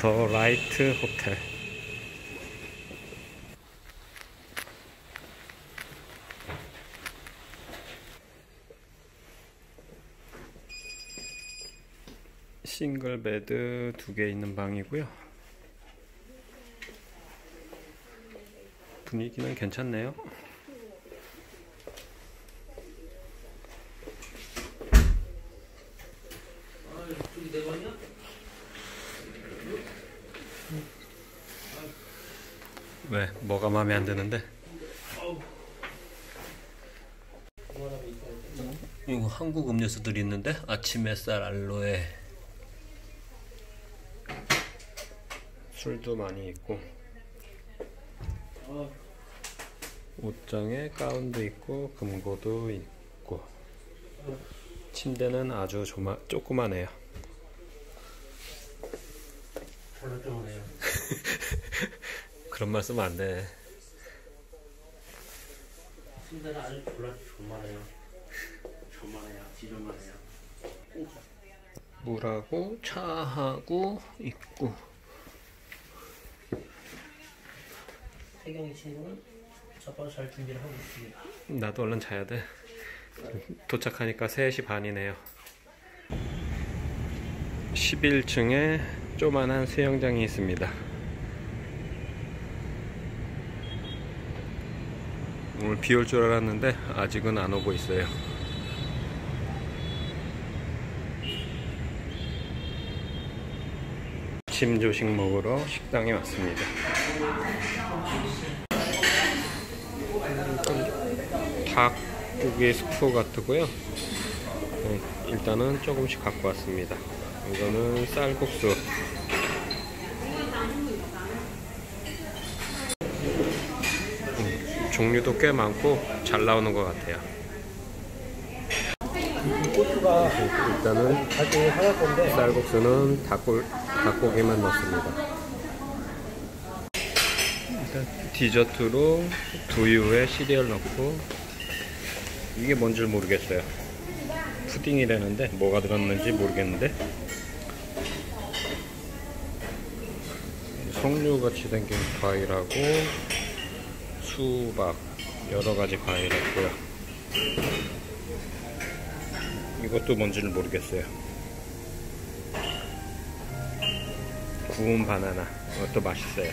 더 라이트 호텔. 싱글 베드 2개 있는 방이고요. 분위기는 괜찮네요. 왜? 뭐가 마음에 안 드는데? 이거 한국 음료수들이 있는데 아침 햇살 알로에 술도 많이 있고 옷장에 가운도 있고 금고도 있고 침대는 아주 조그마네요. 별로 좋으네요. 그런 말 쓰면 안 돼. 침대는 아주 조만해요. 지저만해요. 물하고 차하고 있고. 태경이 친구는 저번 잘 준비를 하고 있습니다. 나도 얼른 자야 돼. 도착하니까 3시 반이네요. 11층에 조만한 수영장이 있습니다. 오늘 비 올 줄 알았는데 아직은 안 오고 있어요. 아침 조식 먹으러 식당에 왔습니다. 닭고기 스프 같고요. 일단은 조금씩 갖고 왔습니다. 이거는 쌀국수. 종류도 꽤 많고 잘 나오는 것 같아요. 고추가 일단은 나중에 하나 건데 쌀국수는 닭고기만 넣습니다. 일단 디저트로 두유에 시리얼 넣고, 이게 뭔지 모르겠어요. 푸딩이라는데 뭐가 들었는지 모르겠는데 석류같이 생긴 과일하고 수박 여러가지 과일 있고요. 이것도 뭔지는 모르겠어요. 구운 바나나, 이것도 맛있어요.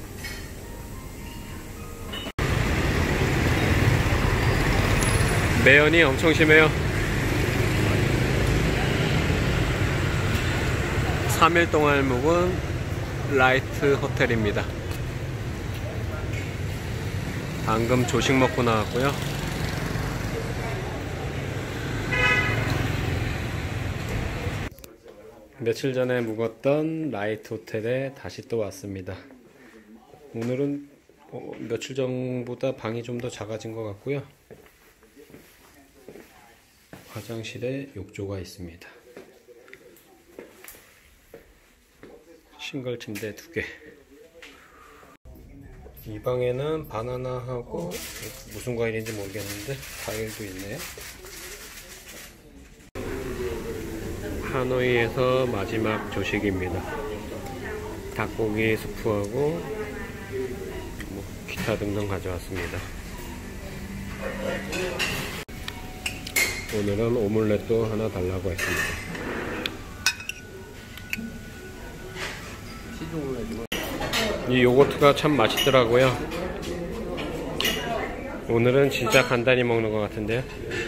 매연이 엄청 심해요. 3일 동안 묵은 라이트 호텔입니다. 방금 조식 먹고 나왔고요. 며칠 전에 묵었던 라이트 호텔에 다시 또 왔습니다. 오늘은 며칠 전보다 방이 좀 더 작아진 것 같고요. 화장실에 욕조가 있습니다. 싱글 침대 2개. 이 방에는 바나나하고 무슨 과일인지 모르겠는데 과일도 있네요. 하노이에서 마지막 조식입니다. 닭고기 스프하고 기타 등등 가져왔습니다. 오늘은 오믈렛도 하나 달라고 했습니다. 이 요거트가 참 맛있더라고요. 오늘은 진짜 간단히 먹는 것 같은데요.